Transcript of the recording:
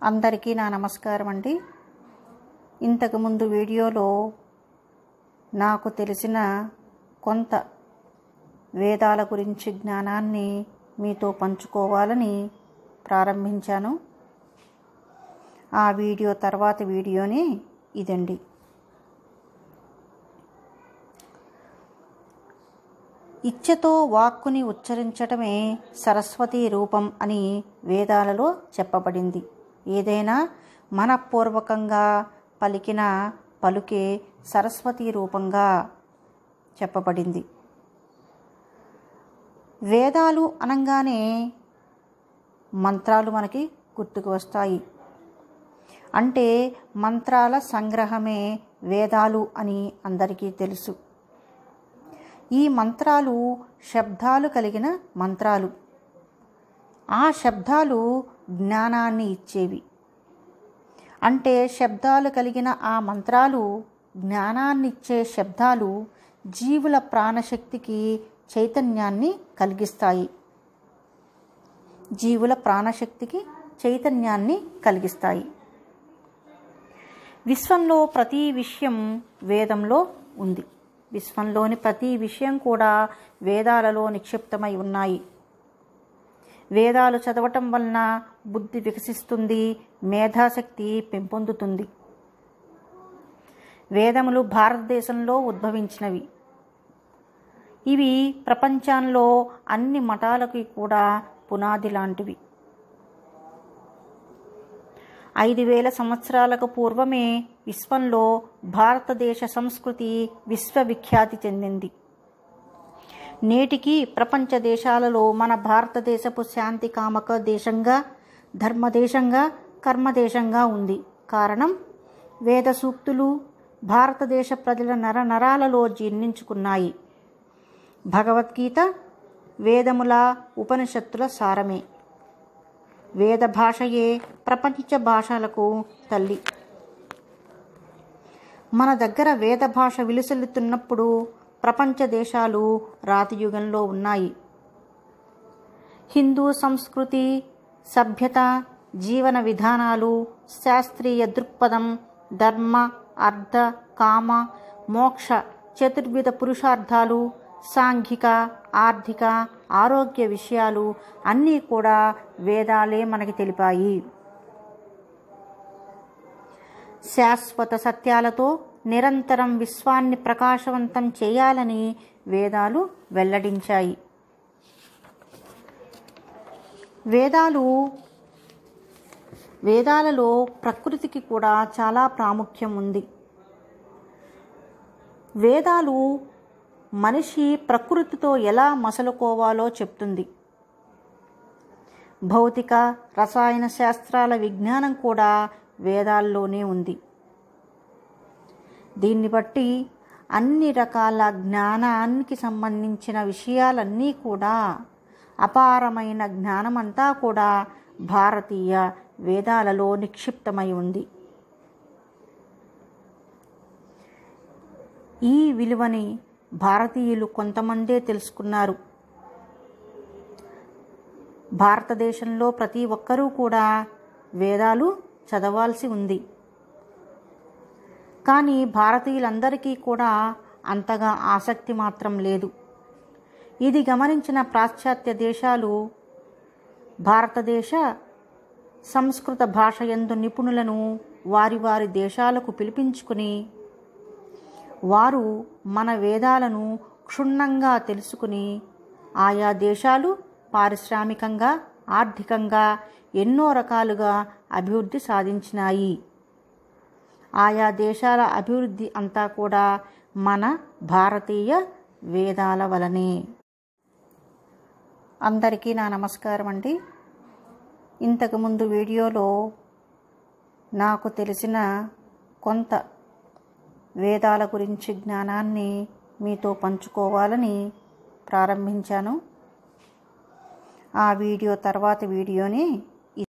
అందరికీ నా నమస్కారం అండి. ఇంతకుముందు వీడియోలో నాకు తెలిసిన కొంత వేదాల గురించి జ్ఞానాన్ని మీతో పంచుకోవాలని ప్రారంభించాను. ఆ వీడియో తర్వాత వీడియోని ఇదండి. ఇచ్ఛతో వాక్కుని ఉచ్చరించటమే సరస్వతి రూపం అని వేదాలలో చెప్పబడింది. ఏదైనా మనఃపూర్వకంగా పలికిన పలుకే సరస్వతి రూపంగా చెప్పబడింది. వేదాలు అనగానే మంత్రాలు మనకి గుర్తుకు వస్తాయి. అంటే మంత్రాల సంగ్రహమే వేదాలు అని అందరికీ తెలుసు. ఈ మంత్రాలు శబ్దాలు కలిగిన మంత్రాలు. ఆ శబ్దాలు జ్ఞానాన్ని ఇచ్చేవి. అంటే శబ్దాలు కలిగిన ఆ మంత్రాలు జ్ఞానాన్ని ఇచ్చే శబ్దాలు జీవుల ప్రాణశక్తికి చైతన్యాన్ని కలిగిస్తాయి. జీవుల ప్రాణశక్తికి చైతన్యాన్ని కలిగిస్తాయి. విశ్వంలో ప్రతి విషయం వేదంలో ఉంది. విశ్వంలోని ప్రతి విషయం కూడా వేదాలలో నిక్షిప్తమై ఉన్నాయి. వేదాలు చదవటం వలన బుద్ధి వికసిస్తుంది, మేధాశక్తి పెంపొందుతుంది. వేదములు భారతదేశంలో ఉద్భవించినవి. ఇవి ప్రపంచంలో అన్ని మతాలకి కూడా పునాది లాంటివి. 5000 సంవత్సరాలకు పూర్వమే విశ్వంలో భారతదేశ సంస్కృతి విశ్వవిఖ్యాతి చెందింది. నేటికి ప్రపంచ దేశాలలో మన భారతదేశపు శాంతి కామక దేశంగా, ధర్మదేశంగా, కర్మదేశంగా ఉంది. కారణం వేద సూక్తులు భారతదేశ ప్రజల నరనరాలలో జీర్ణించుకున్నాయి. భగవద్గీత వేదముల ఉపనిషత్తుల సారమే. వేద భాషయే ప్రపంచ భాషలకు తల్లి. మన దగ్గర వేద భాష విలుసెల్లుతున్నప్పుడు ప్రపంచ దేశాలు రాతియుగంలో ఉన్నాయి. హిందూ సంస్కృతి, సభ్యత, జీవన విధానాలు, శాస్త్రీయ దృక్పథం, ధర్మ, అర్థ, కామ, మోక్ష చతుర్విధ పురుషార్థాలు, సాంఘిక, ఆర్థిక, ఆరోగ్య విషయాలు అన్నీ కూడా వేదాలే మనకి తెలిపాయి. శాశ్వత సత్యాలతో నిరంతరం విశ్వాన్ని ప్రకాశవంతం చేయాలని వేదాలు వెల్లడించాయి. వేదాలలో ప్రకృతికి కూడా చాలా ప్రాముఖ్యం ఉంది. వేదాలు మనిషి ప్రకృతితో ఎలా మసలుకోవాలో చెప్తుంది. భౌతిక, రసాయన శాస్త్రాల విజ్ఞానం కూడా వేదాల్లోనే ఉంది. దీన్ని బట్టి అన్ని రకాల జ్ఞానానికి సంబంధించిన విషయాలన్నీ కూడా, అపారమైన జ్ఞానమంతా కూడా భారతీయ వేదాలలో నిక్షిప్తమై ఉంది. ఈ విలువని భారతీయులు కొంతమందే తెలుసుకున్నారు. భారతదేశంలో ప్రతి ఒక్కరూ కూడా వేదాలు చదవాల్సి ఉంది. కానీ భారతీయులందరికీ కూడా అంతగా ఆసక్తి మాత్రం లేదు. ఇది గమనించిన పాశ్చాత్య దేశాలు భారతదేశ సంస్కృత భాష యందు నిపుణులను వారి వారి దేశాలకు పిలిపించుకుని వారు మన వేదాలను క్షుణ్ణంగా తెలుసుకుని ఆయా దేశాలు పారిశ్రామికంగా, ఆర్థికంగా ఎన్నో రకాలుగా అభివృద్ధి సాధించినాయి. ఆయా దేశాల అభివృద్ధి అంతా కూడా మన భారతీయ వేదాల వలనే. అందరికీ నా నమస్కారం అండి. ఇంతకుముందు వీడియోలో నాకు తెలిసిన కొంత వేదాల గురించి జ్ఞానాన్ని మీతో పంచుకోవాలని ప్రారంభించాను. ఆ వీడియో తర్వాత వీడియోని